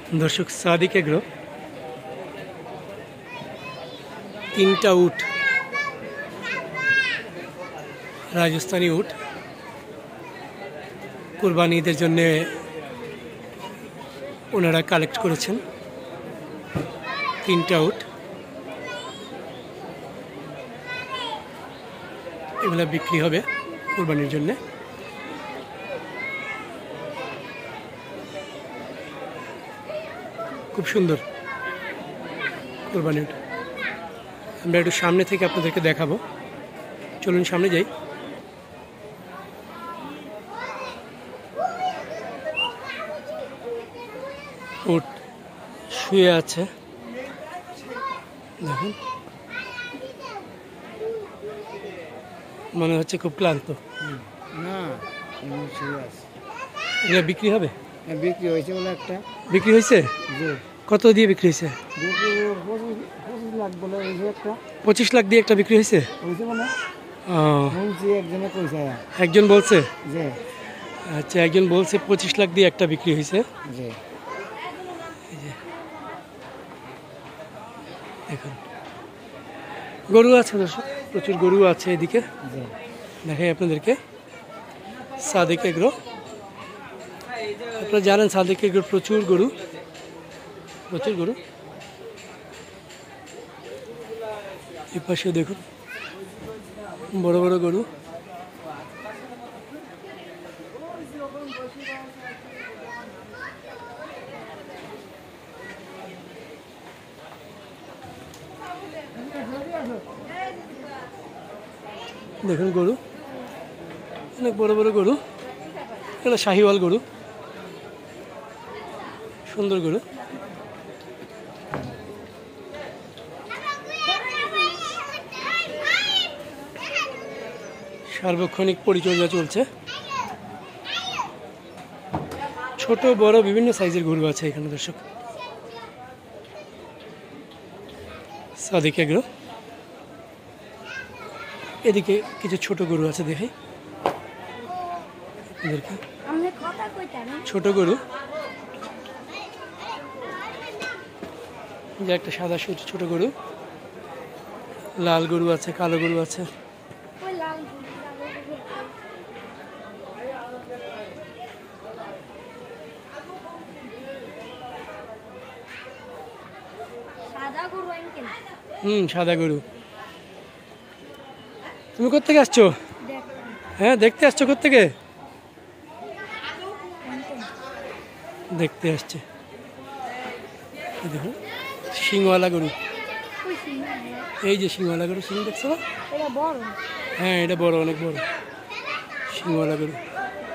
दर्शक सादिक एग्रो तीनटा उट राजस्थानी उट कुरबानी ईदेर जन्य ओनारा कालेक्ट करेছেন तीनटा उट एगुला बिक्री होबे कुरबानिर जन्य खूब सुंदर कुरबानी उट আমরা একটু সামনে থেকে আপনাদেরকে দেখাবো চলুন সামনে যাই উট শুয়ে আছে দেখুন মনে হচ্ছে খুব ক্লান্ত না শুয়ে আছে এটা বিক্রি হবে বিক্রি হয়েছে বলে একটা বিক্রি হয়েছে জি কত দিয়ে বিক্রি হয়েছে 25 লাখ বলে হয়েছে একটা 25 লাখ দিয়ে একটা বিক্রি হয়েছে হয়েছে মানে বলছি একজনে কইছে একজন বলছে জি আচ্ছা একজন বলছে 25 লাখ দিয়ে একটা বিক্রি হয়েছে জি দেখুন গরু আছে দর্শক প্রচুর গরু আছে এদিকে জি দেখাই আপনাদেরকে সাদিক এগ্রো আপনারা জানেন সাদিক এগ্রো প্রচুর গরু এই পাশে দেখুন বড় বড় গরু দেখুন গরু অনেক বড় বড় গরু এটা শাহিওয়াল গরু সুন্দর গরু সার্বক্ষণিক পরিচর্যা চলছে ছোট বড় বিভিন্ন সাইজের গরু আছে এখানে দর্শক সাদিক এগ্রো এদিকে কিছু ছোট গরু আছে দেখাই ছোট গরু যে একটা সাদা ছোট গরু লাল গরু আছে কালো গরু আছে সাদা গরু তুমি কোত্থেকে আসছো হ্যাঁ দেখতে আসছো কোত্থেকে দেখতে আসছে দেখুন সিংওয়ালা গরু এই যে সিংওয়ালা গরু সিং দেখছো হ্যাঁ এটা বড় অনেক বড় সিংওয়ালা গরু